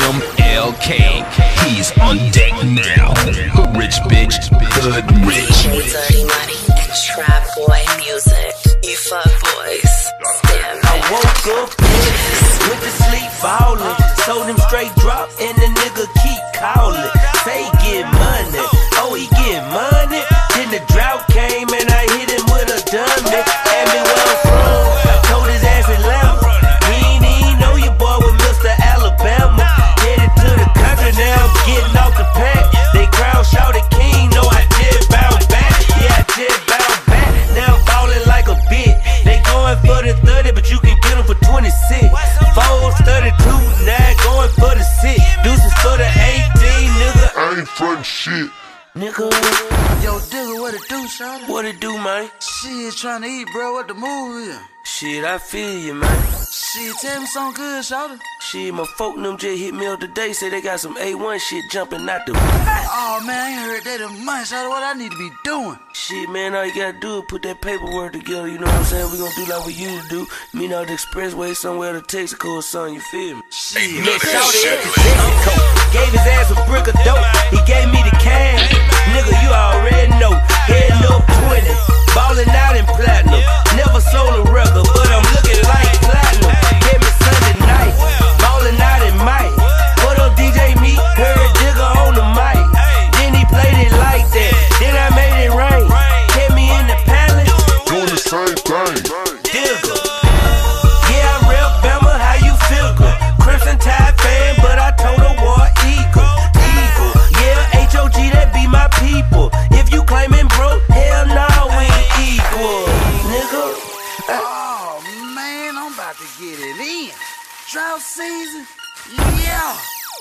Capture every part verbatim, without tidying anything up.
M L K, he's on deck now. Rich bitch, hood rich. Dirty money and trap boy music. You fuck boys, stand back. I woke up pissed, went to sleep ballin', sold him straight drop and the nigga keep callin'. Say he get money, oh he get money. Then the drought came and I hit him with a dummy. Asked me where I'm from, I told his ass Atlanta. He ain't even know your boy with Mister Alabama. Headed to the country now, I'm getting off the pack. They crowd shouted king, no I just bounce back. Yeah I just bounce back, now I'm ballin' like a bitch. They going for the thirty but you can get them for twenty-six. Fours thirty-two, now going for the six. Deuces for the eighteen, nigga. I ain't front shit. Nigga, Yo, Digga, what it do, shawty? what it do, man? Shit, trying to eat, bro. What the move is? Shit, I feel you, man. Shit, tell me something good, shawty. Shit, my folk them just hit me up today, say they got some A one shit jumping out the. Oh, man, I ain't heard that in months, shawty. What I need to be doing? Shit, man, all you gotta do is put that paperwork together, you know what I'm saying? We gonna do like we used to do. Meet out the expressway somewhere to Texaco or something, you feel me? Shit. Next shawty at Texaco, gave his ass a brick of dope, he gave me the cash. Nigga, you already know, heading up twenty, ballin' out in platinum. Never sold a record, but I'm looking like platinum. Gave me Sunday night, ballin' out in Mike. What up, D J Me? Heard Digga on the mic. Then he played it like that, then I made it rain. Kept me in the palace, Doing the same thing. Digga. Yeah, I rep Bama, how you feel good? Crimson Tide fan, but I told her war eagle. Eagle, yeah, H O G, that be my people. If you claimin' broke, hell nah, we ain't equal, nigga. Oh, man, I'm about to get it in. Drought season? Yeah.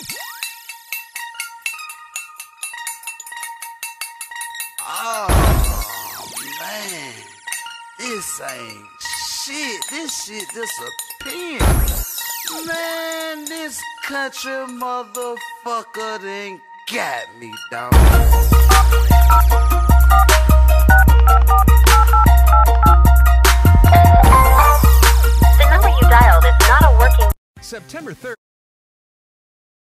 Oh, man. This ain't shit. This shit disappearing. Man, this country motherfucker done got me, dog.